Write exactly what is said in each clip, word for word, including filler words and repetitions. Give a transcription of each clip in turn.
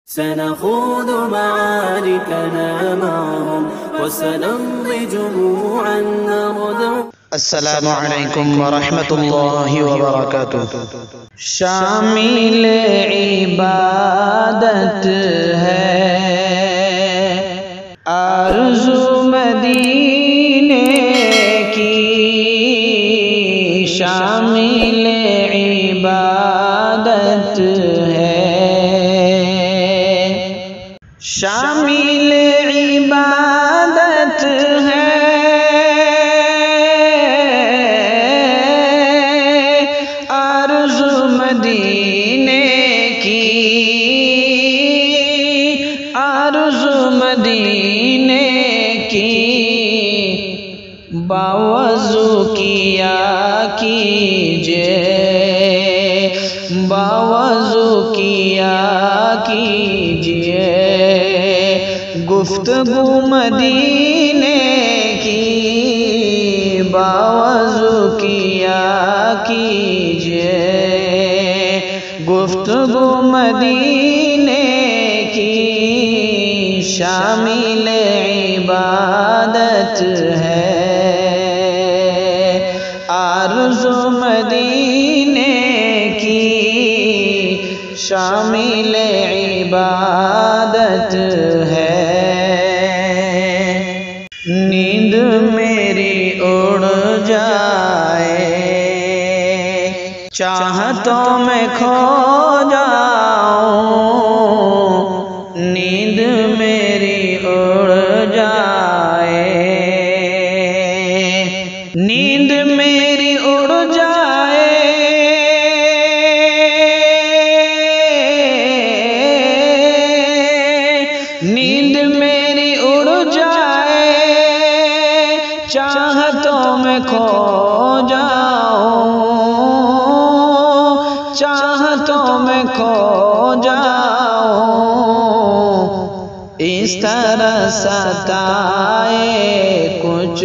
سنخوض معاركنا معهم وسنمضي جموعا نردع. السلام علیکم ورحمۃ اللہ وبرکاتہ۔ شامل عبادت ہے آرزو مدینے کی، شامل عبادت ہے، شامل عبادت ہے مدینے کی، آرزو مدینے کی، باوضو کیا کیجئے، باوضو کیا کیجئے، گفتگو مدینے کی، باوضو کیا کیجئے، گفتگو مدینے کی، شامل عبادت ہے آرزو مدینے کی، شامل عبادت ہے۔ نیند میری اڑ جائے، چاہتوں میں کھو جاؤں، نیند میری اڑ جائے، نیند میری اڑ جائے، نیند میری اڑ جائے، چاہتوں میں کھو جاؤں، چاہتوں میں کھو جاؤں، اس طرح ستائے کچھ،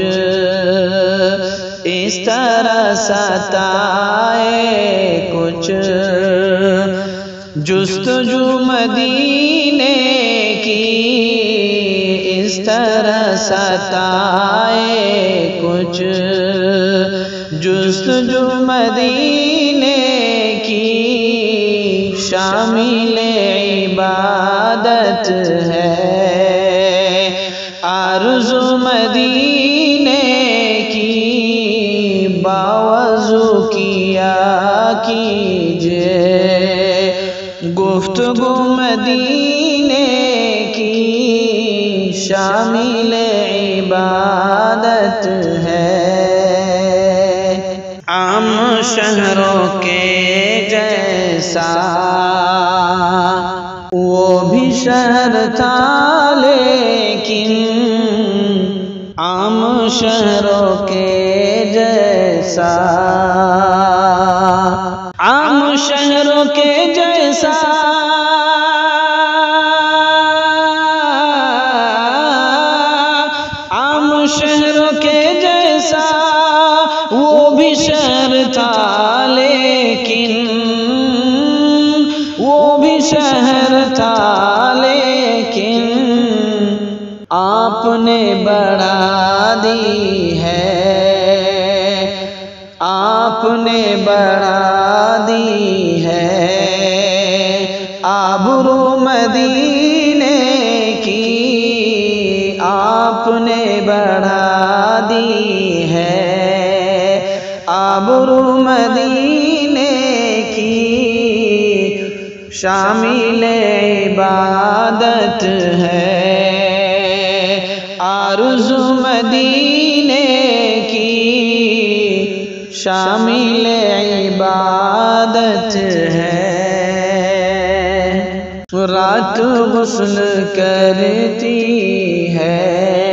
اس طرح ستائے کچھ، جستجو مدینے کی، اس طرح ستائے کچھ، جستجو مدینے کی، شامل عبادت ہے آرزو مدینے کی، باوضو کیا کیجئے، گفتگو مدینے کی، شامل عبادت ہے۔ عام شہروں کے جیسا وہ بھی شہر تھا، لیکن عام شہروں کے جیسا، عام شہروں کے جیسا، عام شہروں کے جیسا وہ بھی شہر تھا، لیکن وہ بھی شہر تھا، لیکن آپ نے بڑھا دی ہے، آپ نے بڑھا دی ہے آبرو مدینے کی، آپ نے بڑھا دی ہے آبرو مدینے کی، شامل عبادت ہے آرزو مدینے کی، شامل عبادت ہے۔ رات غسل کرتی ہے،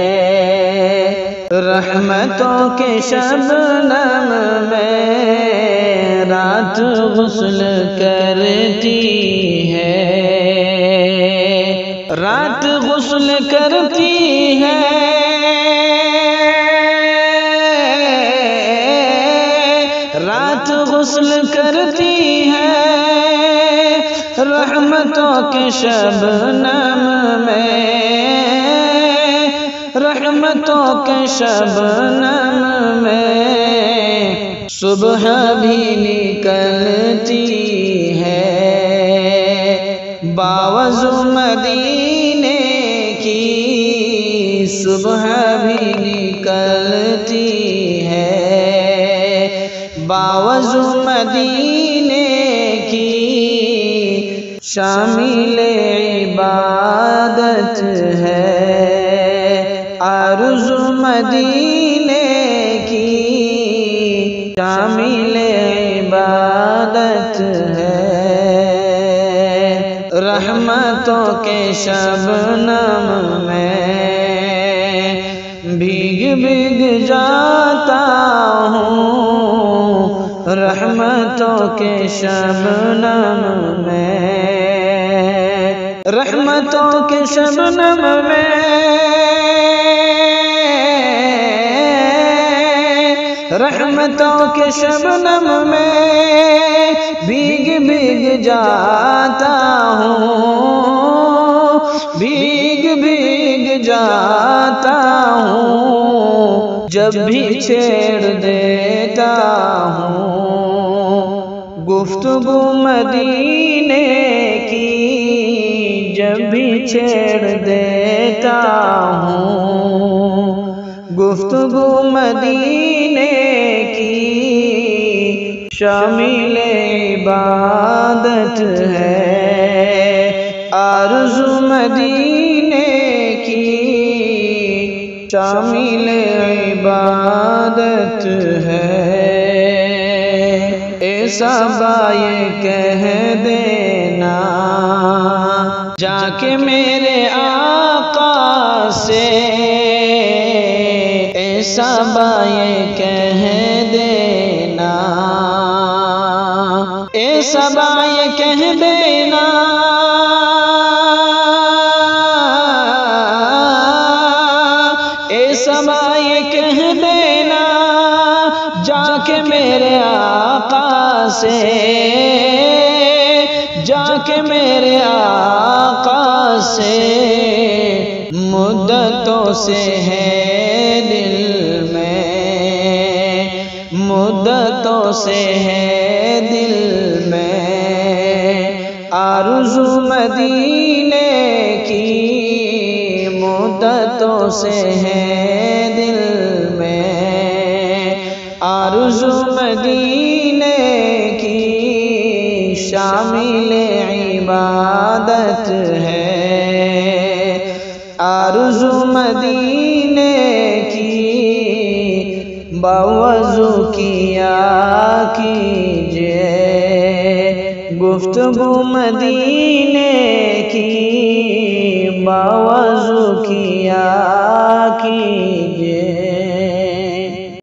رحمتوں کے شبنم میں رات غسل کرتی ہے، رات غسل کرتی ہے، رات غسل کرتی ہے، رحمت رحمتوں کے شبنم میں، رحمتوں کے شبنم میں صبح بھی نکلتی ہے، باوضو مدینے کی صبح بھی نکلتی ہے، باوضو مدینے کی شامل عبادت ہے، آرزو مدینے کی شامل عبادت ہے، رحمتوں کے شبنم میں بھیگ بھیگ جاتا ہوں، رحمتوں کے شبنم میں، رحمتوں کے شبنم میں، رحمتوں کے شبنم میں بھیگ بھیگ جاتا ہوں، بھیگ بھیگ جاتا ہوں، جب بھی چھیڑ دیتا ہوں گفتگو مدینے کی، جب بھی چھیڑ دیتا ہوں گفتگو مدینے کی شامل عبادت ہے، آرزو مدینے کی شامل عبادت ہے، ایسا بائے کہہ دینا جا کے میرے آقا سے، ایسا بائے کہہ دینا، ایسا بائے کہہ دینا، ایسا بائے کہہ دینا جا کے میرے آقا سے، جا کے میرے آقا سے، مدتوں سے ہے دل میں، مدتوں سے ہے دل میں آرزو مدینے کی، مدتوں سے ہے دل میں آرزو مدینے کی شامل عبادت ہے، آرزو مدینے کی باوضو کیا کیجئے، گفتگو مدینے کی باوضو کیا کیجئے۔